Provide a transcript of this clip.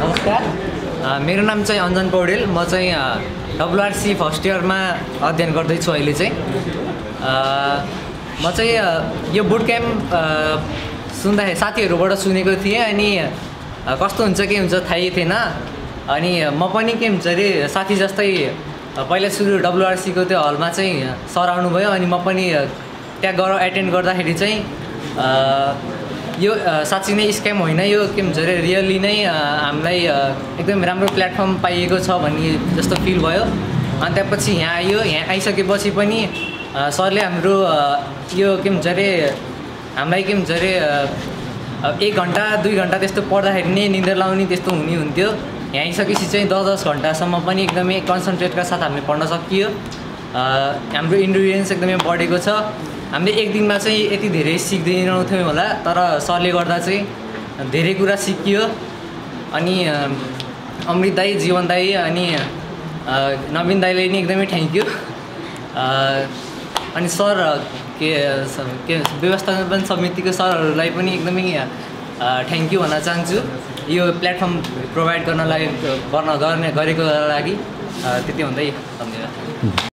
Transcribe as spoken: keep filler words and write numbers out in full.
नमस्कार, मेरो नाम चाहिँ अञ्जन पौडेल। म चाहिँ डब्लुआरसी फर्स्ट इयरमा अध्ययन गर्दैछु अहिले चाहिँ। म चाहिँ यो बुट क्याम्प सुन्दाखेरि साथीहरूबाट सुनेको थिएँ, अनि कस्तो हुन्छ के हुन्छ थाहै थिएन। अनि म पनि के हुन्छ अरे साथी जस्तै पहिला सुरु डब्लुआरसीको त्यो हलमा चाहिँ सर आउनुभयो, अनि म पनि त्यहाँ गएर एटेन्ड गर्दाखेरि चाहिँ यो साँच्चै नै स्क्याम होइन, यो के भन्छ अरे रियली नै हामीलाई एकदम राम्रो प्लेटफर्म पाइएको छ भन्ने जस्तो फिल भयो। अनि त्यसपछि यहाँ आयो, यहाँ आइसकेपछि पनि सरले हाम्रो यो के भन्छ अरे हामीलाई के भन्छ अरे एक घन्टा दुई घन्टा त्यस्तो पढ्दाखेरि नै निन्द्रा लाउने त्यस्तो हुने हुन्थ्यो। यहाँ आइसकेपछि चाहिँ दस दस घन्टासम्म पनि एकदमै कन्सन्ट्रेटका साथ हामीले पढ्न सकियो। हाम्रो इन्ड्युरेन्स एकदमै बढेको छ। हामीले एक दिनमा चाहिँ यति धेरै सिक्दैनौँ थियौँ होला, तर सरले गर्दा चाहिँ धेरै कुरा सिकियो। अनि अमृत दाई, जीवन दाई अनि नवीन दाईलाई नि एकदमै थ्याङ्क यू। अनि सर के के व्यवस्थापन समितिको सरहरूलाई पनि एकदमै थ्याङ्क यू भन्न चाहन्छु यो प्लेटफर्म प्रोभाइड गर्नलाई गर्न गर्ने गरेको लागि। त्यति भन्दै धन्यवाद।